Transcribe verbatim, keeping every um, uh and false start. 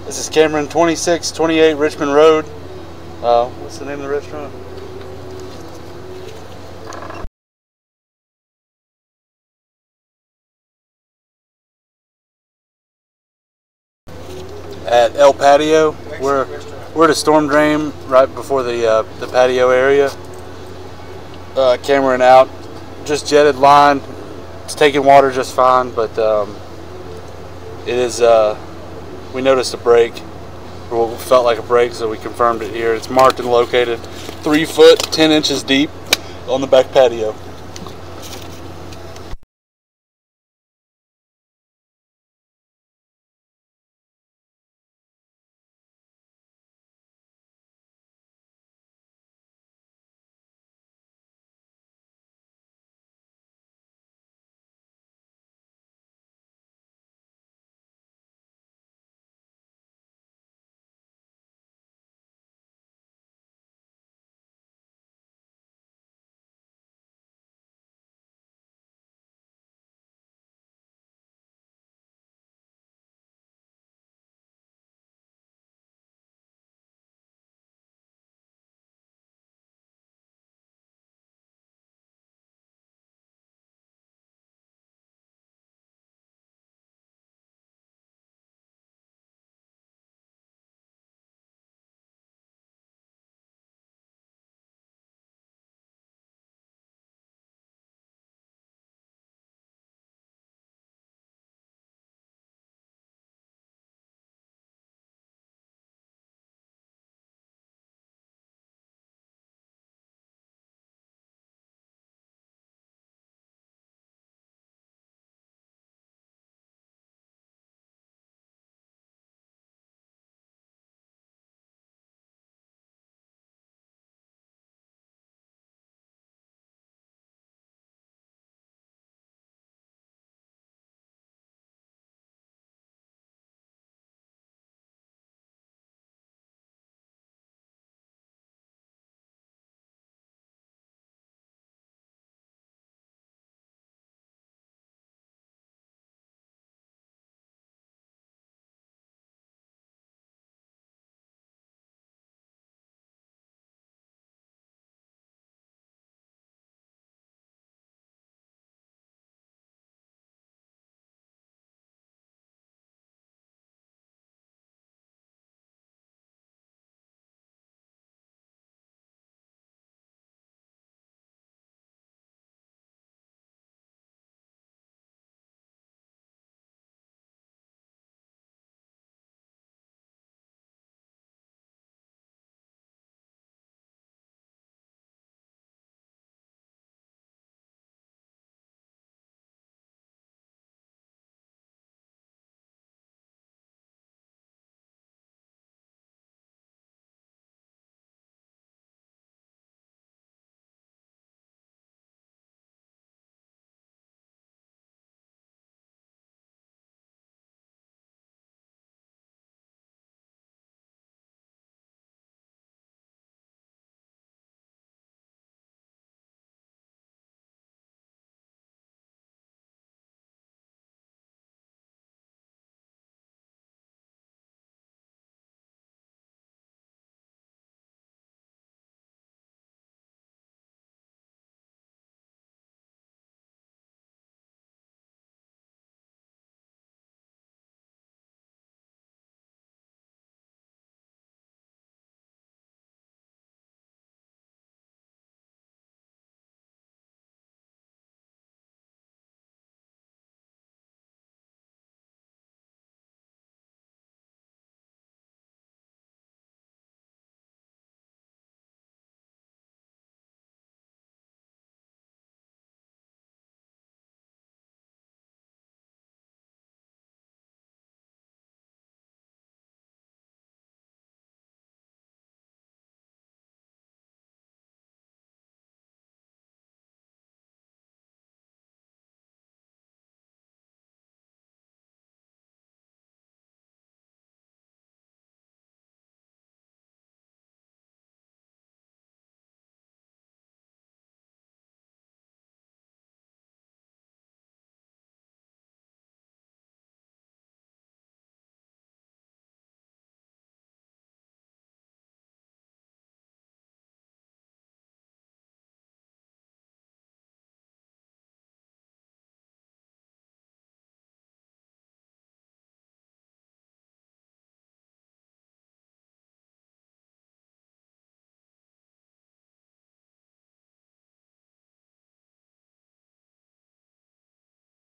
This is Cameron, twenty-six twenty-eight Richmond Road. Uh, what's the name of the restaurant? At El Patio. We're we're at a storm drain right before the uh, the patio area. Uh, Cameron out, just jetted line. It's taking water just fine, but um, it is. Uh, we noticed a break, or what felt like a break, so we confirmed it here. It's marked and located, three foot ten inches deep on the back patio.